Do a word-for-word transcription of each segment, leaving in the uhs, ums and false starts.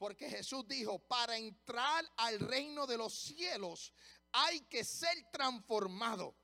Porque Jesús dijo, para entrar al reino de los cielos hay que ser transformado.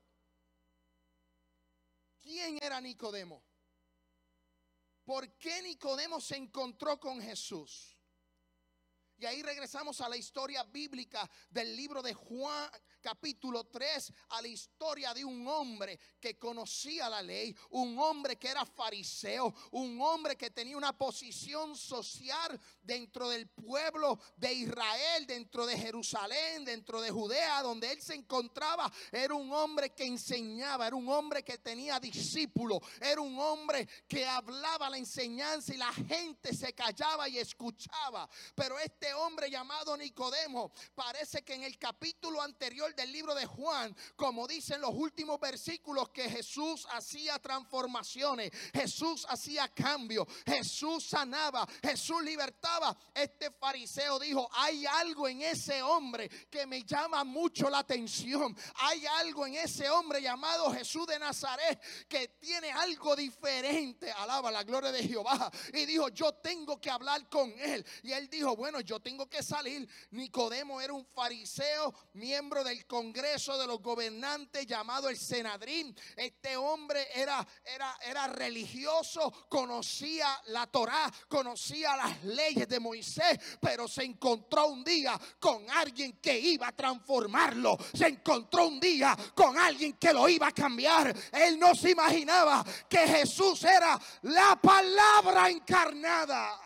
¿Quién era Nicodemo? ¿Por qué Nicodemo se encontró con Jesús? Y ahí regresamos a la historia bíblica del libro de Juan, capítulo tres, a la historia de un hombre que conocía la ley, un hombre que era fariseo, un hombre que tenía una posición social dentro del pueblo de Israel, dentro de Jerusalén, dentro de Judea, donde él se encontraba. Era un hombre que enseñaba, era un hombre que tenía discípulos, era un hombre que hablaba la enseñanza y la gente se callaba y escuchaba. Pero este hombre llamado Nicodemo, parece que en el capítulo anterior del libro de Juan, como dicen los últimos versículos, que Jesús hacía transformaciones, Jesús hacía cambios, Jesús sanaba, Jesús libertaba. Este fariseo dijo, hay algo en ese hombre que me llama mucho la atención. Hay algo en ese hombre llamado Jesús de Nazaret que tiene algo diferente. Alaba la gloria de Jehová. Y dijo, yo tengo que hablar con él. Y él dijo, bueno, yo tengo que salir. Nicodemo era un fariseo, miembro del Congreso de los gobernantes llamado el Senadrín. Este hombre era, era, era religioso, conocía la Torá, conocía las leyes de Moisés, pero se encontró un día con alguien que iba a transformarlo. Se encontró un día con alguien que lo iba a cambiar. Él no se imaginaba que Jesús era la palabra encarnada.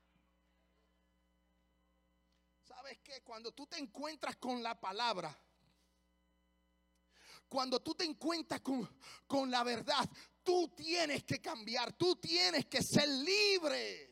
¿Sabes qué? Cuando tú te encuentras con la palabra, cuando tú te encuentras con, con la verdad, tú tienes que cambiar, tú tienes que ser libre.